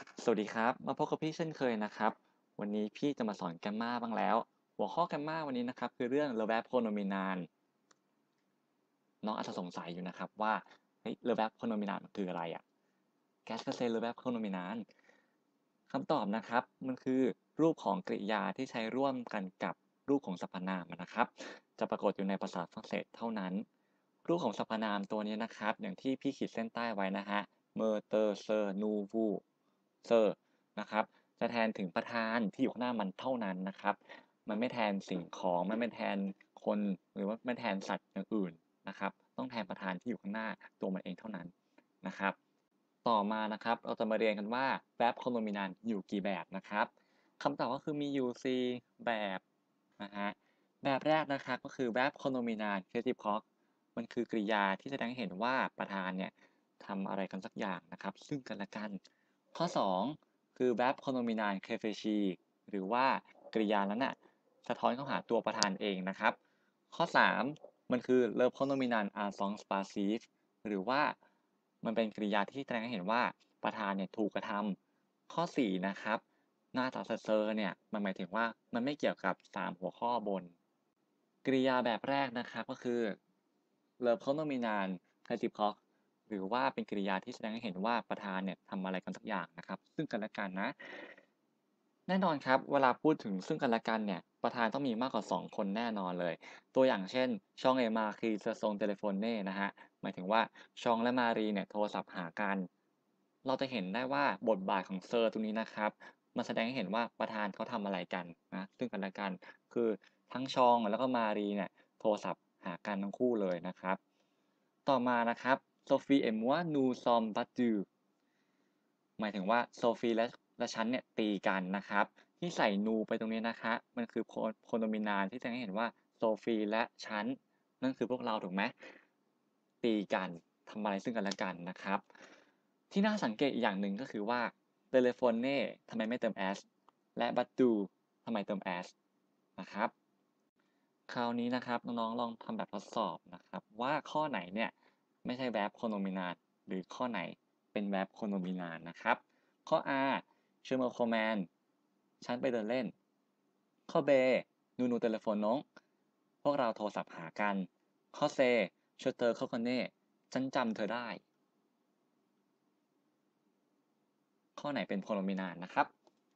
สวัสดีครับมาพบกับพี่เช่นเคยนะครับวันนี้พี่จะมาสอนแกมมาบ้างแล้วหัวข้อแกมมาวันนี้นะครับคือเรื่อง verb pronominal น้องอาจจะสงสัยอยู่นะครับว่าเฮ้ย verb pronominal มันคืออะไรอะ Qu'est-ce que c'est le verb pronominal คำตอบนะครับมันคือรูปของกริยาที่ใช้ร่วมกันกับรูปของสรรพนามนะครับจะปรากฏอยู่ในภาษาฝรั่งเศสเท่านั้นรูปของสรรพนามตัวนี้นะครับอย่างที่พี่ขีดเส้นใต้ไว้นะฮะ Meurtre Sir nous vous Sir นะครับจะแทนถึงประธานที่อยู่ข้างหน้ามันเท่านั้นนะครับมันไม่แทนสิ่งของมันไม่แทนคนหรือว่าไม่แทนสัตว์อย่างอื่นนะครับต้องแทนประธานที่อยู่ข้างหน้าตัวมันเองเท่านั้นนะครับ ต่อมานะครับเราจะมาเรียนกันว่า verb connominant อยู่กี่แบบนะครับคำตอบก็คือมีอยู่4แบบนะฮะแบบแรกนะครับก็คือ verb connominant creative cog มันคือกริยาที่แสดงให้เห็นว่าประธานเนี่ยทำอะไรกันสักอย่างนะครับซึ่งกันและกันข้อ2คือ verb connominant cleavace หรือว่ากริยานั้นน่ะสะท้อนเข้าหาตัวประธานเองนะครับข้อ3มันคือ verb connominant absence passive หรือว่ามันเป็นกริยาที่แสดงให้เห็นว่าประธานเนี่ยถูกกระทำข้อ4นะครับหน้าตาเซอร์เนี่ยมันหมายถึงว่ามันไม่เกี่ยวกับ3หัวข้อบนกริยาแบบแรกนะครับก็คือ verb connominant passive cog หรือว่าเป็นกริยาที่แสดงให้เห็นว่าประธานเนี่ยทำอะไรกันสักอย่างนะครับซึ่งกันและกันนะแน่นอนครับเวลาพูดถึงซึ่งกันและกันเนี่ยประธานต้องมีมากกว่า2คนแน่นอนเลยตัวอย่างเช่นช่องเอมาคือเซอร์ซงเทเลโฟเน่นะฮะหมายถึงว่าชองและมารีเนี่ยโทรศัพท์หากันเราจะเห็นได้ว่าบทบาทของเซอร์ตรงนี้นะครับมันแสดงให้เห็นว่าประธานเขาทำอะไรกันนะซึ่งกันและกันคือทั้งชองแล้วก็มารีเนี่ยโทรศัพท์หากันทั้งคู่เลยนะครับต่อมานะครับ Sophie et moi nous sommes battus หมายถึงว่าโซฟีและฉันเนี่ยตีกันนะครับที่ใส่นูไปตรงนี้นะคะมันคือโพโนมินานที่แสดงให้เห็นว่าโซฟีและฉันนั่นคือพวกเราถูกไหมตีกันทำอะไรซึ่งกันและกันนะครับที่น่าสังเกตอีกอย่างหนึ่งก็คือว่าเทเลโฟเน่ทำไมไม่เติม s และบัตตูทำไมเติม s นะครับคราวนี้นะครับน้องๆลองทำแบบทดสอบนะครับว่าข้อไหนเนี่ยไม่ใช่ verb connominant หรือข้อไหนเป็น verb connominant นะครับ ข้อ R ชื่อ m e r command ฉันไปเดินเล่น ข้อ B นูเตเลโฟนน้องพวกเราโทรศัพท์หากัน ข้อ C เชอเตอร์เขาคนเน่ฉันจำเธอได้ ข้อไหนเป็น pronominant นะครับ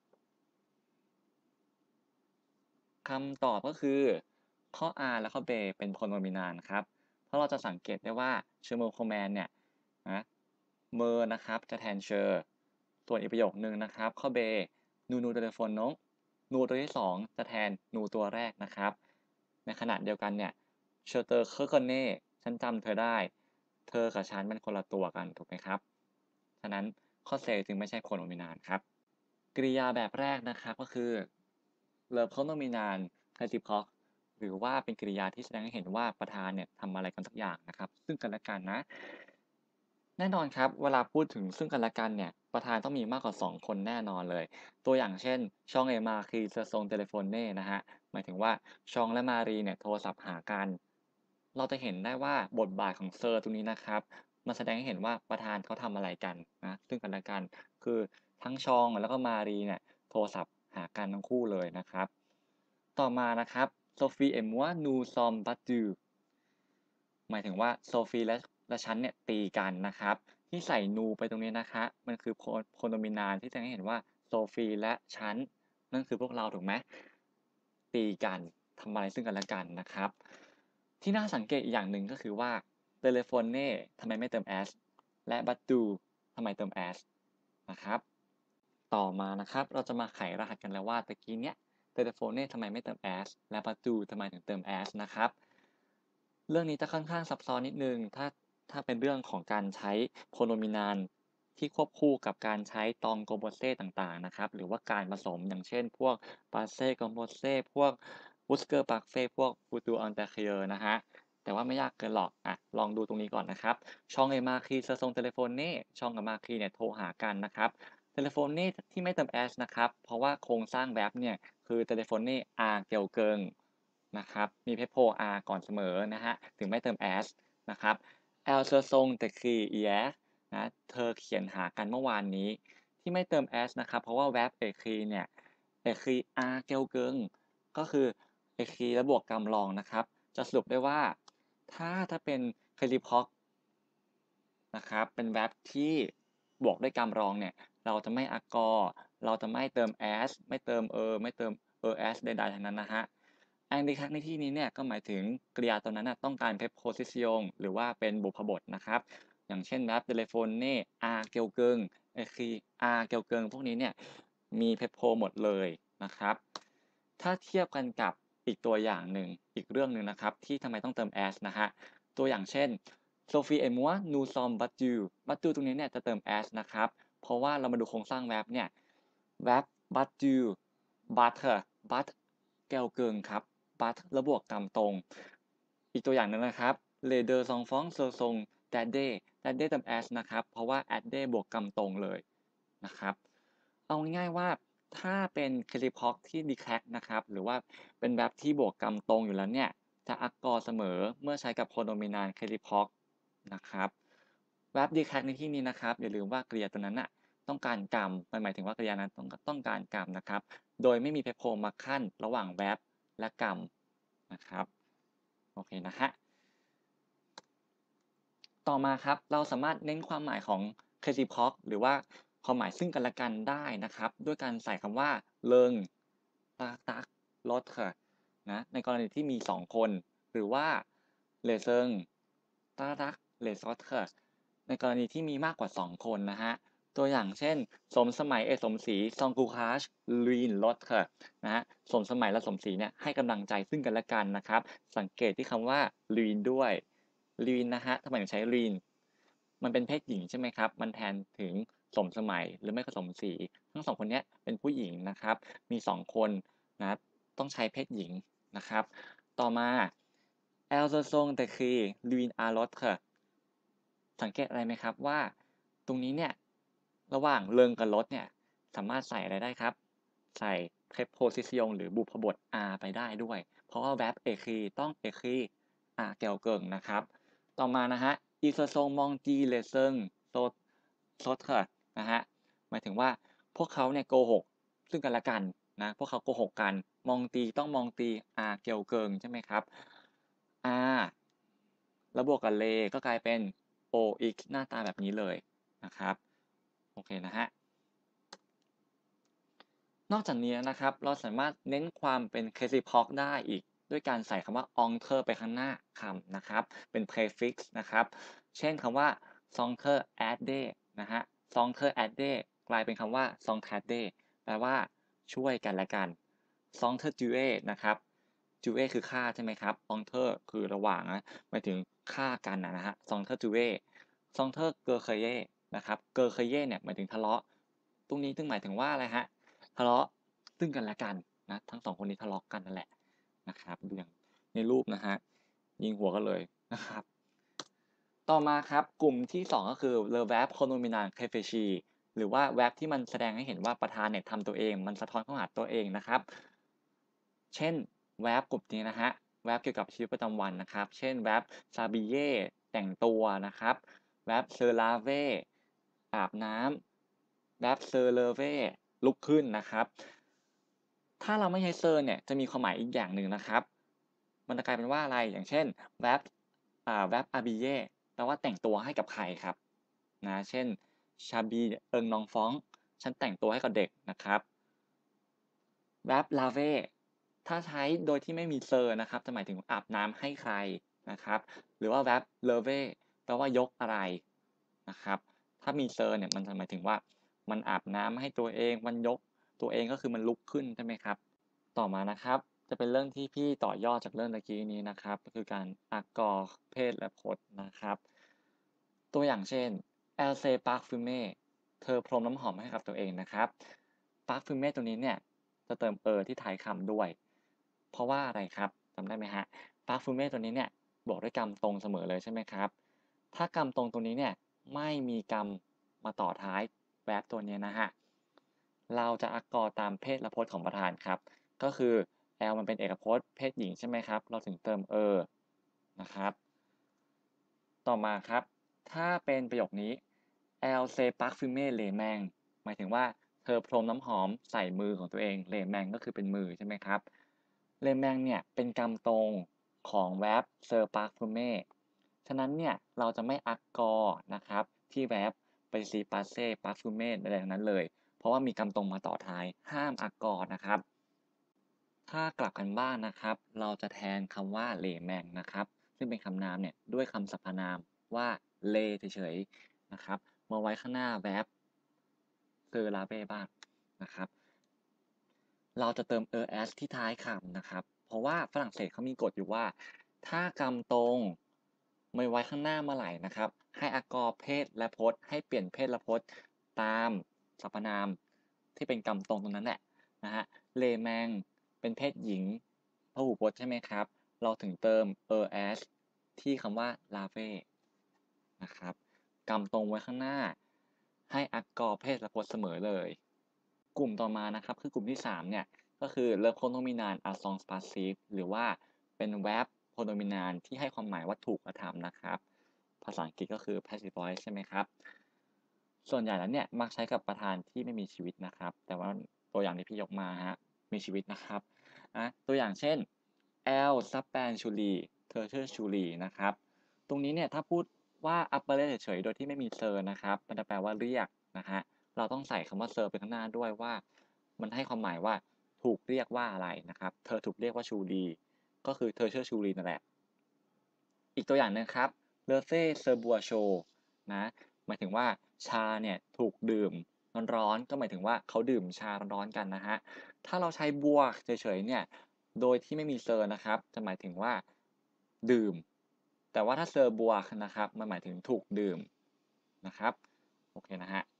คำตอบก็คือข้อ R และข้อ B เป็น pronominant ครับเพราะเราจะสังเกตได้ว่า c h e m e r command เนี่ยนะเมอร์นะครับจะแทนเชอร์ส่วนอีกประโยคนึงนะครับข้อ B นูเตเลโฟนน้องนูตัวที่2จะแทนนูตัวแรกนะครับในขณะเดียวกันเนี่ยเชอเตอร์เคอร์คอนเน่ฉันจำเธอได้เธอกับฉันเป็นคนละตัวกันถูกไหมครับฉะนั้นข้อ C จึงไม่ใช่ pronominant ครับ กริยาแบบแรกนะครับก็คือ verb connominant passive cog หรือว่าเป็นกริยาที่แสดงให้เห็นว่าประธานเนี่ยทำอะไรกันสักอย่างนะครับซึ่งกันและกันนะแน่นอนครับเวลาพูดถึงซึ่งกันและกันเนี่ยประธานต้องมีมากกว่า2คนแน่นอนเลยตัวอย่างเช่นช่องเอมาคือเซอร์ซงเทเลโฟเน่นะฮะหมายถึงว่าชองและมารีเนี่ยโทรศัพท์หากันเราจะเห็นได้ว่าบทบาทของเซอร์ตรงนี้นะครับมันแสดงให้เห็นว่าประธานเขาทำอะไรกันนะซึ่งกันและกันคือทั้งชองแล้วก็มารีเนี่ย โทรศัพท์หากันทั้งคู่เลยนะครับต่อมานะครับ Sophie et moi nous sommes battus หมายถึงว่าโซฟีและฉันเนี่ยตีกันนะครับที่ใส่นูไปตรงนี้นะคะมันคือโพโนมินานที่แสดงให้เห็นว่าโซฟีและฉันนั่นคือพวกเราถูกไหมตีกันทำอะไรซึ่งกันและกันนะครับที่น่าสังเกตอีกอย่างหนึ่งก็คือว่าเทเลโฟเน่ทำไมไม่เติม s และบัตตูทำไมเติม s นะครับต่อมานะครับเราจะมาไขรหัสกันแล้วว่าตะกี้เนี้ยเทเลโฟเน่ทำไมไม่เติม s และบัตตูทำไมถึงเติม s นะครับ เรื่องนี้จะค่อนข้างซับซ้อนนิดนึงถ้าเป็นเรื่องของการใช้ pronominal ที่ควบคู่กับการใช้ตอง composé ต่างๆนะครับหรือว่าการผสมอย่างเช่นพวก passé composé พวก Busker parfait พวก futur antérieur นะฮะแต่ว่าไม่ยากเกินหรอกลองดูตรงนี้ก่อนนะครับช่อง et Marquis se sont téléphonés ช่องกับ Marquis เนี่ยโทรหากันนะครับ telephone ที่ไม่เติม s นะครับเพราะว่าโครงสร้าง verb เนี่ยคือ telephone à quelqu'un นะครับมี prepo à ก่อนเสมอนะฮะถึงไม่เติม s นะครับ Elle se sont écrites hier นะเธอเขียนหากันเมื่อวานนี้ที่ที่ไม่เติม s นะครับเพราะว่า verb écrit เนี่ย écrit à quelqu'un ก็คือ écrit แล้วบวกกรรมรองนะครับจะสรุปได้ว่าถ้าเป็น Qualifier นะครับเป็น verb ที่บวกด้วยกรรมรองเนี่ยเราจะไม่ accord เราจะไม่เติม as ไม่เติมไม่เติมas ใดๆทั้งนั้นนะฮะ Andicat ในที่นี้เนี่ยก็หมายถึงกริยาตัวนั้นนะต้องการ preposition หรือว่าเป็นบุพบทนะครับอย่างเช่น verb téléphoner à quelqu'un écrit à quelqu'un พวกนี้เนี่ยมี prepo หมดเลยนะครับถ้าเทียบกันกับอีกตัวอย่างหนึ่งอีกเรื่องหนึ่งนะครับที่ทำไมต้องเติม as นะฮะตัวอย่างเช่น Sophie et moi nous sommes battus battu ตรงนี้เนี่ยจะเติม as นะครับเพราะว่าเรามาดูโครงสร้าง verb เนี่ย verb battu battre bat quelqu'un ครับ bat แล้วบวกกรรมตรงอีกตัวอย่างหนึ่งนะครับ les deux enfants se sont aidés aidés เติม as นะครับเพราะว่า aidés บวกกรรมตรงเลยนะครับเอาง่ายๆว่าถ้าเป็น Kelly-Pock ที่ declared นะครับหรือว่าเป็น verb ที่บวกกรรมตรงอยู่แล้วเนี่ยจะ accord เสมอเมื่อใช้กับ pronominal Kelly-Pock นะครับ verb declared ในที่นี้นะครับอย่าลืมว่ากริยาตัวนั้นน่ะต้องการกรรมมันหมายถึงว่ากริยานั้นต้องการกรรมนะครับโดยไม่มี prepo มาขั้นระหว่าง verb และกรรมนะครับโอเคนะฮะต่อมาครับเราสามารถเน้นความหมายของ reciproc หรือว่าความหมายซึ่งกันและกันได้นะครับด้วยการใส่คำว่าเริงตักลดค่ะนะในกรณีที่มี2คนหรือว่าเลเซิงตักเลซอตค่ะในกรณีที่มีมากกว่า2คนนะฮะตัวอย่างเช่นสมสมัยสมศรีซองกูคาชลีนลดค่ะนะฮะสมสมัยและสมศรีเนี่ยให้กำลังใจซึ่งกันและกันนะครับสังเกตที่คำว่าลีนด้วย ลีนนะฮะทำไมถึงใช้ลีนมันเป็นเพศหญิงใช่ไหมครับมันแทนถึงสมสมัยหรือไม่ก็สมศรีทั้งสองคนนี้เป็นผู้หญิงนะครับมี2คนนะต้องใช้เพศหญิงนะครับต่อมา Elle se sont décrits l'une à l'autre สังเกตอะไรไหมครับว่าตรงนี้เนี่ยระหว่างเริงกับรถเนี่ยสามารถใส่อะไรได้ครับใส่ preposition หรือบุพบท are ไปได้ด้วยเพราะว่า verb écrit ต้อง écrit à quelqu'un นะครับต่อมานะฮะ ils se sont menti les uns aux autres นะฮะหมายถึงว่าพวกเขาเนี่ยโกหกซึ่งกันและกันนะพวกเขาโกหกกันมองตีต้องมองตี à quelqu'un ใช่ไหมครับ r แล้วบวกกับ les ก็กลายเป็น ox หน้าตาแบบนี้เลยนะครับโอเคนะฮะนอกจากนี้นะครับเราสามารถเน้นความเป็น reciproc ได้อีกด้วยการใส่คำว่า onter ไปข้างหน้าคำนะครับเป็น prefix นะครับเช่นคำว่า sonker adde นะฮะ sonker adde กลายเป็นคำว่า songtadde แปลว่าช่วยกันและกัน sonter due นะครับ due คือฆ่าใช่ไหมครับ onter คือระหว่างนะหมายถึงฆ่ากันนะฮะ sonter due sonter gerkeye นะครับ gerkeye เนี่ยหมายถึงทะเลาะตรงนี้จึงหมายถึงว่าอะไรฮะทะเลาะซึ่งกันและกันนะทั้ง2คนนี้ทะเลาะกันนั่นแหละนะครับดูอย่างในรูปนะฮะยิงหัวกันเลยนะครับต่อมาครับกลุ่มที่2ก็คือ le verb pronominal réfléchi หรือว่า verb ที่มันแสดงให้เห็นว่าประธานเนี่ยทำตัวเองมันสะท้อนเข้าหาตัวเองนะครับเช่น verb กลุ่มนี้นะฮะ verb เกี่ยวกับชีวิตประจำวันนะครับเช่น verb s'habiller แต่งตัวนะครับ verb se laver อาบน้ำ verb se lever ลุกขึ้นนะครับถ้าเราไม่ใช้ se เนี่ยจะมีความหมายอีกอย่างหนึ่งนะครับมันจะกลายเป็นว่าอะไรอย่างเช่น verb verb habiller แปลว่าแต่งตัวให้กับใครครับนะเช่น j'habille un enfant ฉันแต่งตัวให้กับเด็กนะครับ verb laver ถ้าใช้โดยที่ไม่มี ser นะครับจะหมายถึงอาบน้ำให้ใครนะครับหรือว่า verb lever แปลว่ายกอะไรนะครับถ้ามี ser เนี่ยมันจะหมายถึงว่ามันอาบน้ำให้ตัวเองมันยกตัวเองก็คือมันลุกขึ้นใช่ไหมครับต่อมานะครับจะเป็นเรื่องที่พี่ต่อยอดจากเรื่องตะกี้นี้นะครับก็คือการaccord เพศและพจน์นะครับตัวอย่างเช่น Elle s'est parfumée เธอพรมน้ำหอมให้กับตัวเองนะครับ parfumée ตัวนี้เนี่ยจะเติมที่ท้ายคำด้วยเพราะว่าอะไรครับจำได้ไหมฮะ parfumée ตัวนี้เนี่ยบวกด้วยกรรมตรงเสมอเลยใช่ไหมครับถ้ากรรมตรงตัวนี้เนี่ยไม่มีกรรมมาต่อท้าย verb ตัวนี้นะฮะเราจะaccordตามเพศและพจน์ของประธานครับก็คือ L มันเป็นเอกพจน์เพศหญิงใช่ไหมครับเราถึงเติมนะครับต่อมาครับถ้าเป็นประโยคนี้ Elle s'est parfumée les mains มายถึงว่าเธอพรมน้ำหอมใส่มือของตัวเองเลแมงก็คือเป็นมือใช่ไหมครับเลแมงเนี่ยเป็นกรรมตรงของ verb ser parfumer ฉะนั้นเนี่ยเราจะไม่ accord นะครับที่ verb ไป si passer parfumer อะไรทั้งนั้นเลยเพราะว่ามีกรรมตรงมาต่อท้ายห้าม accord นะครับถ้ากลับกันบ้านนะครับเราจะแทนคำว่าเลแมงนะครับซึ่งเป็นคำนามเนี่ยด้วยคำสรรพนามว่าเลเฉยๆนะครับมาไว้ข้างหน้า verb เซอร์ลาเบ้บ้างนะครับเราจะเติม es ที่ท้ายคำนะครับเพราะว่าฝรั่งเศสเขามีกฎอยู่ว่าถ้ากำตรงไม่ไว้ข้างหน้าเมื่อไหร่นะครับให้อกอเพศและพจน์ให้เปลี่ยนเพศและพจน์ตามสรรพนามที่เป็นกำตรงตรงนั้นแหละนะฮะเลแมงเป็นเพศหญิงพหูพจน์ใช่ไหมครับเราถึงเติม es ที่คำว่าลาเบ้นะครับกำตรงไว้ข้างหน้าให้อกอเพศและพจน์เสมอเลย กลุ่มต่อมานะครับคือกลุ่มที่3เนี่ยก็คือ verb pronominal asons passive หรือว่าเป็น verb pronominal ที่ให้ความหมายว่าถูกกระทำนะครับภาษาอังกฤษก็คือ passive voice ใช่ไหมครับส่วนใหญ่แล้วเนี่ยมักใช้กับประธานที่ไม่มีชีวิตนะครับแต่ว่าตัวอย่างที่พี่ยกมาฮะมีชีวิตนะครับตัวอย่างเช่น Elle s'appelle Julie เธอชื่อ Julie นะครับตรงนี้เนี่ยถ้าพูดว่า appellate เฉยๆโดยที่ไม่มี sir นะครับมันจะแปลว่าเรียกนะฮะ เราต้องใส่คำว่า sir ไปข้างหน้าด้วยว่ามันให้ความหมายว่าถูกเรียกว่าอะไรนะครับเธอถูกเรียกว่าชูรีก็คือเธอชื่อชูรีนั่นแหละอีกตัวอย่างหนึงครับ l e เซ่เซอร์บัวโชนะหมายถึงว่าชาเนี่ยถูกดื่มร้อนๆก็หมายถึงว่าเขาดื่มชาร้อนๆกันนะฮะถ้าเราใช้บัวเฉยๆเนี่ยโดยที่ไม่มีเซอร์นะครับจะหมายถึงว่าดื่มแต่ว่าถ้าเซอร์บัวนะครับมันหมายถึงถูกดื่มนะครับโอเคนะฮะ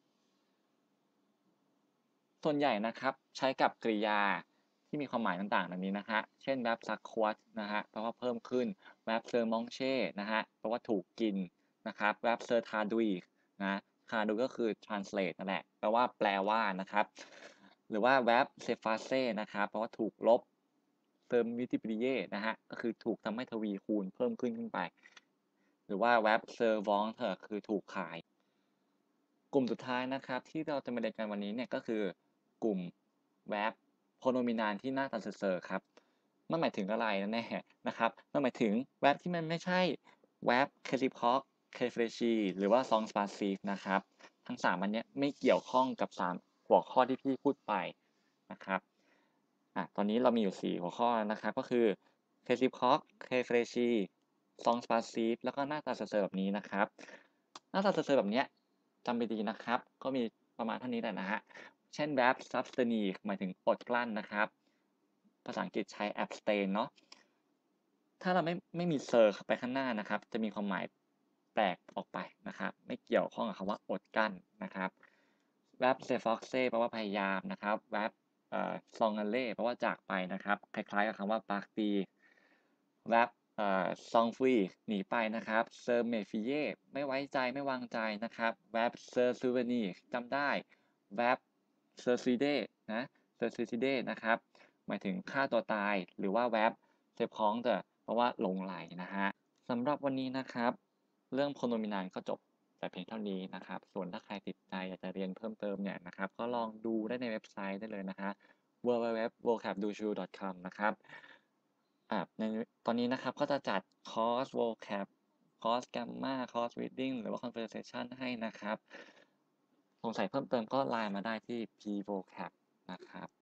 ส่วนใหญ่นะครับใช้กับกริยาที่มีความหมายต่างๆดังนี้นะฮะเช่น verb sucquat นะฮะแปลว่าเพิ่มขึ้น verb se manger นะฮะแปลว่าถูกกินนะครับ verb se traduire นะ traduire ก็คือ translate นั่นแหละแปลว่าแปลว่านะครับหรือว่า verb se effacer นะครับแปลว่าถูกลบ se multiplier นะฮะก็คือถูกทำให้ทวีคูณเพิ่มขึ้นไปหรือว่า verb se vendre คือถูกขาย กลุ่มสุดท้ายนะครับที่เราจะมาเรียนกันวันนี้เนี่ยก็คือกลุ่ม verb pronominal ที่หน้าตาเซอร์ๆครับมันหมายถึงอะไรแน่ๆนะครับมันหมายถึง verb ที่มันไม่ใช่ verb reciproc reflexive หรือว่า song passive นะครับทั้ง3อันเนี้ยไม่เกี่ยวข้องกับ3หัวข้อที่พี่พูดไปนะครับตอนนี้เรามีอยู่4หัวข้อนะครับก็คือ reciproc reflexive song passive แล้วก็หน้าตาเซอร์ๆแบบนี้นะครับหน้าตาเซอร์ๆแบบเนี้ย จำไปดีนะครับก็มีประมาณเท่านี้แหละนะฮะเช่น verb substance หมายถึงอดกลั้นนะครับภาษาอังกฤษใช้ abstain เนาะถ้าเราไม่มี ser ไปข้างหน้านะครับจะมีความหมายแปลกออกไปนะครับไม่เกี่ยวข้องกับคำว่าอดกลั้นนะครับ verb s'efforcer แปลว่าพยายามนะครับ verb s'en aller แปลว่าจากไปนะครับคล้ายๆกับคำว่า partir verb s'enfuir หนีไปนะครับ se méfier ไม่ไว้ใจไม่วางใจนะครับ verb se souvenir จำได้ verb se suicider นะ se suicider นะครับหมายถึงฆ่าตัวตายหรือว่า verb se prendre เพราะว่าหลงใหลนะฮะสำหรับวันนี้นะครับเรื่อง pronominal ก็จบแต่เพียงเท่านี้นะครับส่วนถ้าใครติดใจอยากจะเรียนเพิ่มเติมเนี่ยนะครับก็ลองดูได้ในเว็บไซต์ได้เลยนะฮะ www.vocabdushu.com นะครับในตอนนี้นะครับก็จะจัดคอร์ส vocab คอร์ส grammar คอร์ส reading หรือว่า conversation ให้นะครับสงสัยเพิ่มเติมก็ไลน์มาได้ที่ pvocab นะครับ